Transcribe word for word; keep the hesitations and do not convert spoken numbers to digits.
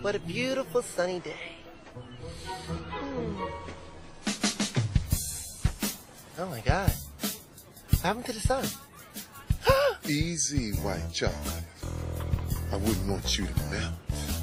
What a beautiful sunny day. Hmm. Oh my God. What happened to the sun? Easy, white chocolate. I wouldn't want you to melt.